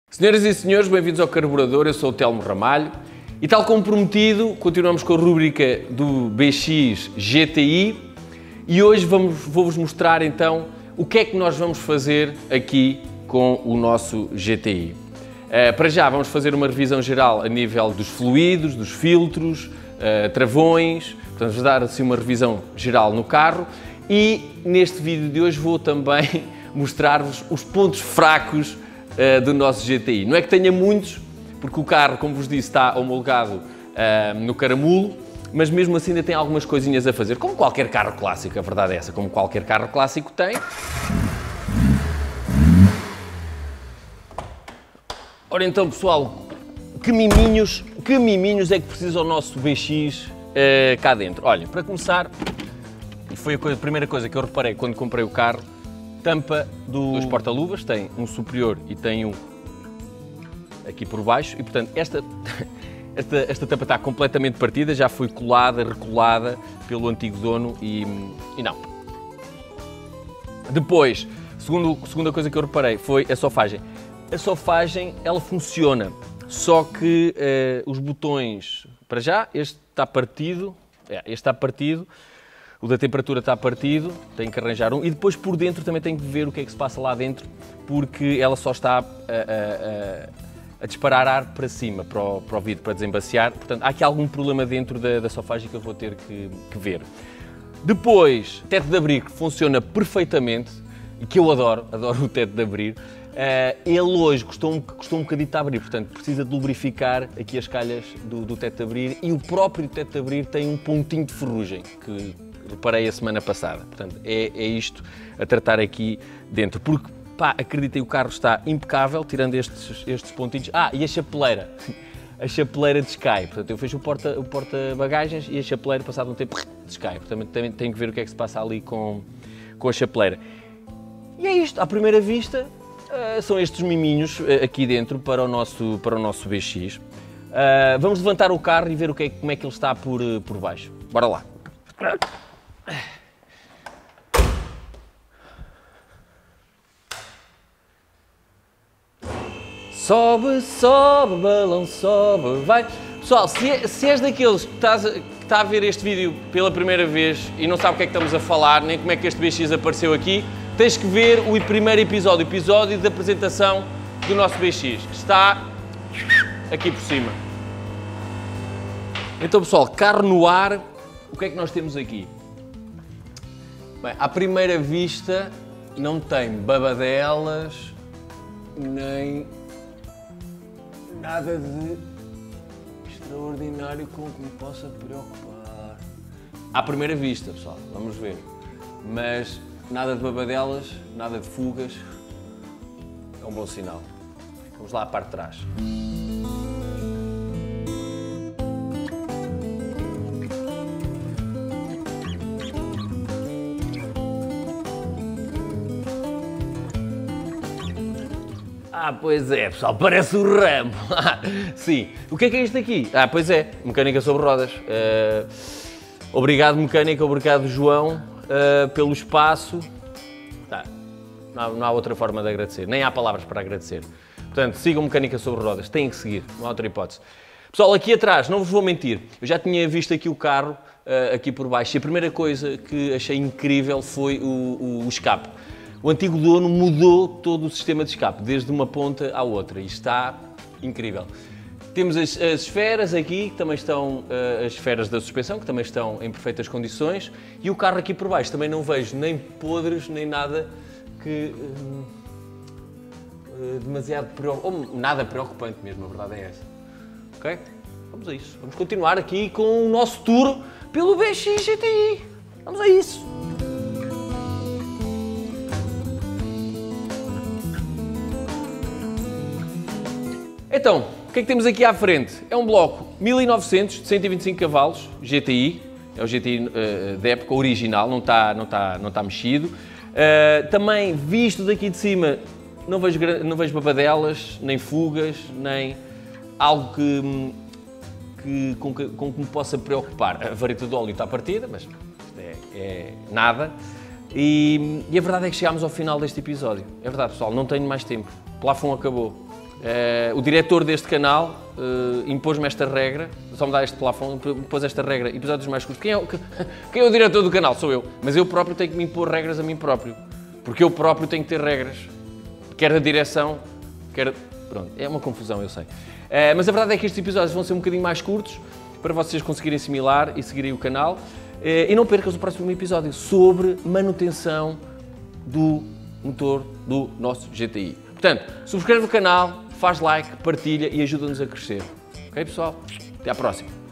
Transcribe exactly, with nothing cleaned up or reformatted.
Senhoras e senhores, bem-vindos ao Carburador, eu sou o Telmo Ramalho e, tal como prometido, continuamos com a rúbrica do B X G T I e hoje vamos, vou-vos mostrar então o que é que nós vamos fazer aqui com o nosso G T I. Uh, para já vamos fazer uma revisão geral a nível dos fluidos, dos filtros, uh, travões, portanto vamos dar assim uma revisão geral no carro e neste vídeo de hoje vou também mostrar-vos os pontos fracos uh, do nosso G T I. Não é que tenha muitos, porque o carro, como vos disse, está homologado uh, no caramulo, mas mesmo assim ainda tem algumas coisinhas a fazer, como qualquer carro clássico, a verdade é essa, como qualquer carro clássico tem. Ora então, pessoal, que miminhos, que miminhos é que precisa o nosso B X uh, cá dentro? Olha, para começar, e foi a, coisa, a primeira coisa que eu reparei quando comprei o carro, tampa do, dos porta-luvas, tem um superior e tem um aqui por baixo, e portanto esta, esta, esta tampa está completamente partida, já foi colada, recolada pelo antigo dono e, e não. Depois, segundo, segunda coisa que eu reparei foi a sofagem. A sofagem, ela funciona, só que uh, os botões, para já, este está partido, é, este está partido, o da temperatura está partido, tenho que arranjar um, e depois por dentro também tenho que ver o que é que se passa lá dentro, porque ela só está a, a, a, a disparar ar para cima, para o, para o vidro, para desembaciar, portanto há aqui algum problema dentro da, da sofagem que eu vou ter que, que ver. Depois, teto de abrir que funciona perfeitamente, e que eu adoro, adoro o teto de abrir. Uh, ele hoje custou um, custou um bocadinho a abrir, portanto precisa de lubrificar aqui as calhas do, do teto de abrir, e o próprio teto de abrir tem um pontinho de ferrugem, que reparei a semana passada. Portanto é, é isto a tratar aqui dentro, porque pá, acreditem, o carro está impecável, tirando estes, estes pontinhos. Ah, e a chapeleira, a chapeleira descai, portanto eu fecho o porta, o porta-bagagens e a chapeleira, passado um tempo, descai, portanto também tenho que ver o que é que se passa ali com, com a chapeleira. E é isto, à primeira vista. Uh, são estes miminhos uh, aqui dentro para o nosso, para o nosso B X. Uh, vamos levantar o carro e ver o que é, como é que ele está por, uh, por baixo. Bora lá. Sobe, sobe, balão, sobe, vai. Pessoal, se, é, se és daqueles que, estás a, que está a ver este vídeo pela primeira vez e não sabe o que é que estamos a falar, nem como é que este B X apareceu aqui, tens que ver o primeiro episódio, o episódio da apresentação do nosso B X, que está aqui por cima. Então, pessoal, carro no ar, o que é que nós temos aqui? Bem, à primeira vista, não tem babadelas, nem nada de extraordinário com que me possa preocupar. À primeira vista, pessoal, vamos ver. Mas nada de babadelas, nada de fugas, é um bom sinal. Vamos lá à parte de trás. Ah, pois é, pessoal, parece o Rambo. Sim, o que é que é isto aqui? Ah, pois é, mecânica sobre rodas. Uh, obrigado, mecânica, obrigado, João. Uh, pelo espaço, tá. não, há, não há outra forma de agradecer, nem há palavras para agradecer. Portanto, sigam Mecânica sobre Rodas, têm que seguir, não há outra hipótese. Pessoal, aqui atrás, não vos vou mentir, eu já tinha visto aqui o carro, uh, aqui por baixo, e a primeira coisa que achei incrível foi o, o, o escape. O antigo dono mudou todo o sistema de escape, desde uma ponta à outra, e está incrível. Temos as, as esferas aqui, que também estão, uh, as esferas da suspensão, que também estão em perfeitas condições, e o carro aqui por baixo também não vejo nem podres, nem nada que uh, uh, demasiado preocupante, ou nada preocupante mesmo, a verdade é essa. Ok? Vamos a isso. Vamos continuar aqui com o nosso tour pelo B X G T I. Vamos a isso. Então, o que é que temos aqui à frente? É um bloco mil e novecentos de cento e vinte e cinco cavalos, G T I, é o G T I uh, da época original, não está não tá, não tá mexido. Uh, também, visto daqui de cima, não vejo, não vejo babadelas, nem fugas, nem algo que, que, com, que, com que me possa preocupar. A vareta de óleo está partida, mas isto é, é nada. E, e a verdade é que chegámos ao final deste episódio. É verdade, pessoal, não tenho mais tempo. O plafond acabou. Uh, o diretor deste canal uh, impôs-me esta regra, só me dá este plafond, impôs esta regra, episódios mais curtos. Quem é, o, quem é o diretor do canal? Sou eu. Mas eu próprio tenho que me impor regras a mim próprio. Porque eu próprio tenho que ter regras. Quer da direção, quer... Pronto, é uma confusão, eu sei. Uh, mas a verdade é que estes episódios vão ser um bocadinho mais curtos, para vocês conseguirem assimilar e seguirem o canal. Uh, e não percam o próximo episódio sobre manutenção do motor do nosso G T I. Portanto, subscreve o canal, faz like, partilha e ajuda-nos a crescer. Ok, pessoal? Até à próxima.